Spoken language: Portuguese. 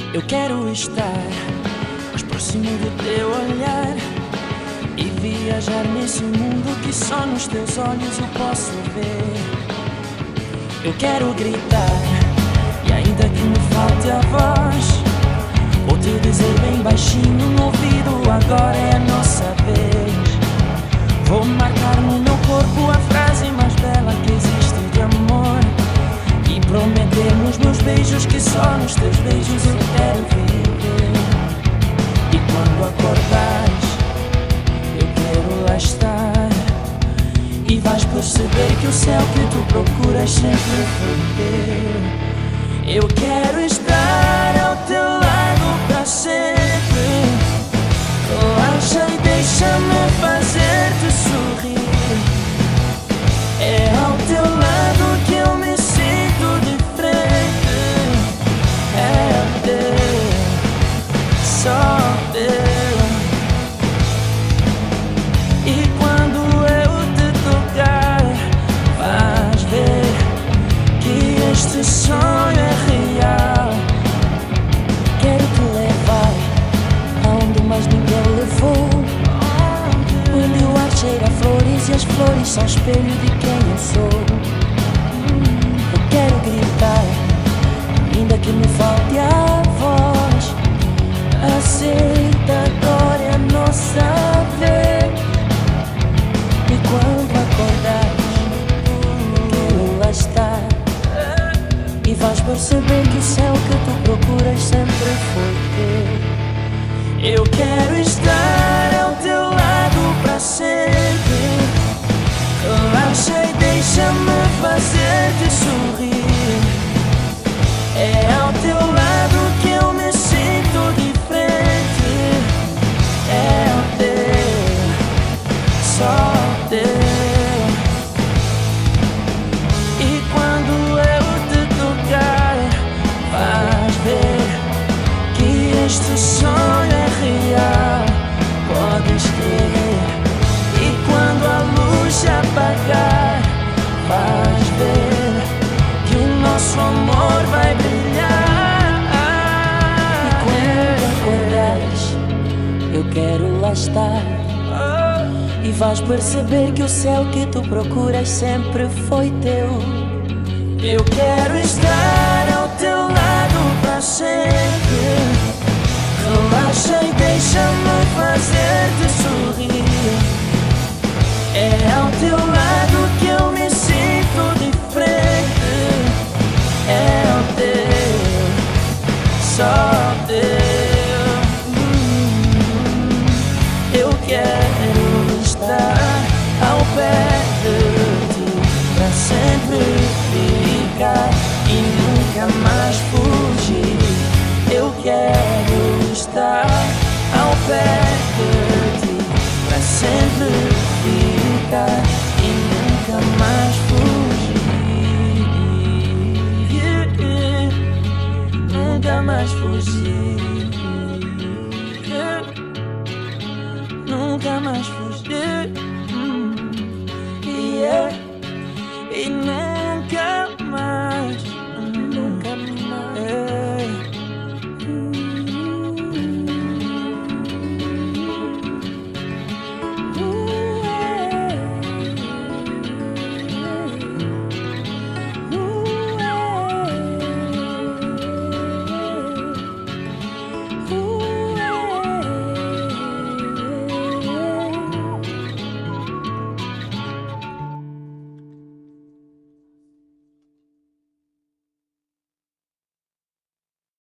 Eu quero estar mais próximo do teu olhar e viajar nesse mundo que só nos teus olhos eu posso ver. Eu quero gritar e ainda que me falte a voz, vou te dizer bem baixinho no ouvido: agora é a nossa vez. Vou marcar no meu corpo a frase mais bela que existe de amor e prometer nos meus beijos que só nos teus beijos eu quero viver. E quando acordares eu quero lá estar e vais perceber que o céu que tu procuras sempre foi teu. Eu quero estar ao teu lado para sempre. Relaxa e deixa-me fazer-te sorrir. É ao teu lado que eu me sinto diferente. É teu, só teu. E quando eu te tocar, vais ver que este sonho é real. Quero te levar aonde mais ninguém levou, onde o ar cheira a flores e as flores são espelho de quem eu sou. Eu quero gritar, ainda que me falte a voz. Aceita, agora é a nossa vez. E quando acordares, quero lá estar e vais perceber que o céu que tu procuras sempre foi teu. Eu quero estar ao teu lado para sempre. Relaxa e deixa-me fazer-te sorrir. É ao teu lado que eu me sinto diferente. É o teu, só teu. E quando eu te tocar, vais ver que este sonho é real. Podes crer. E quando a luz se apagar, vais ver que o nosso amor vai brilhar. E quando acordares, eu quero lá estar e vais perceber que o céu que tu procuras sempre foi teu. Eu quero estar ao teu lado para sempre. Relaxa e deixa-me fazer-te sorrir. É ao teu lado que eu me sinto diferente. É o teu, só teu. Eu quero estar ao pé de ti para sempre ficar e nunca mais fugir. Eu quero estar ao pé de ti para sempre ficar e nunca mais fugir. Nunca mais fugir. Nunca mais fugir. Yeah. E nunca